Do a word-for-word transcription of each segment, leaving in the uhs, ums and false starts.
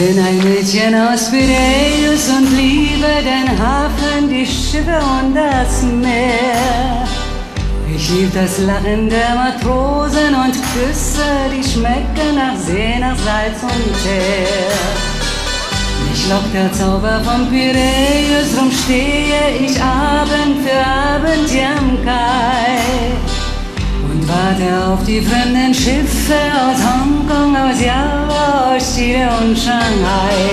bin ein Mädchen aus Piräus und liebe den Hafen, die Schiffe und das Meer. Ich lieb das Lachen der Matrosen und Küsse, die schmecken nach See, nach Salz und Teer. Mich lockt der Zauber vom Piräus, drum stehe ich Abend für Abend hier am Kai und warte auf die fremden Schiffe aus Hongkong, aus Java, aus Chile und Shanghai.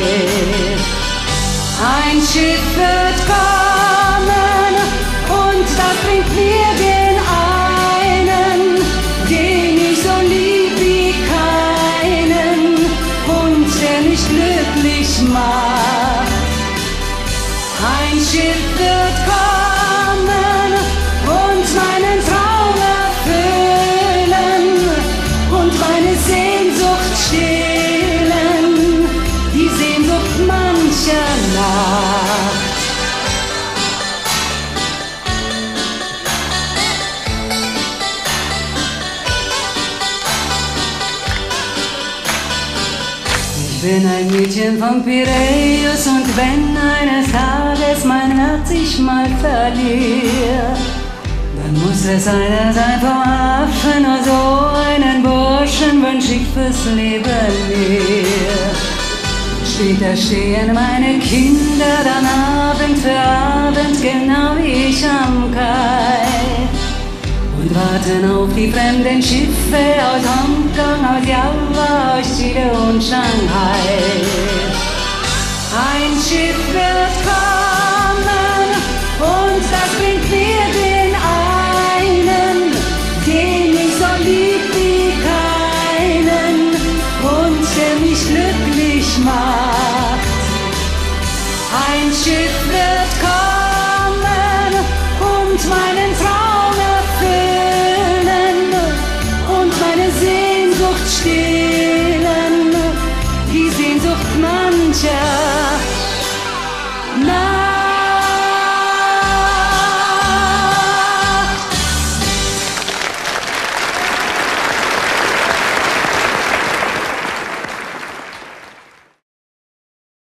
Ein Schiff wird kommen und das bringt mir den einen, den ich so lieb wie keinen und der mich glücklich macht. Ein Schiff wird kommen und meinen Traum erfüllen und meine Sehnsucht stillen, die Sehnsucht mancher Nacht. Ich bin ein Mädchen vom Piräus und wenn eines Tages mein Herz sich mal verliert, dann muss es einer sein vom Affen, nur so einen Burschen wünsch ich fürs Leben mir. Später stehen meine Kinder dann Abend für Abend, genau wie ich am Kai, und warten auf die fremden Schiffe aus Hongkong, aus Java, aus Chile und Shanghai. Ein Schiff wird kommen und das bringt mir den einen, den ich so lieb wie keinen und der mich glücklich macht. Ein Schiff wird